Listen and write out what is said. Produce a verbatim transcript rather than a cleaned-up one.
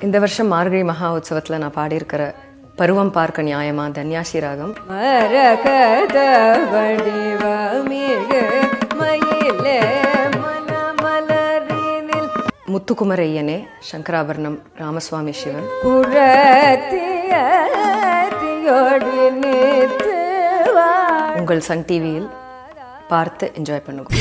இந்த வருஷம் மார்கழி மகா உற்சவத்தில் நான் பாடியிருக்கிற பருவம் பார்க்க நியாயமா தன்யாசி ராகம் முத்துக்குமரையனே சங்கராபரணம் ராமசுவாமி சிவன் உங்கள் சன் டிவியில் பார்த்து என்ஜாய் பண்ணுங்க.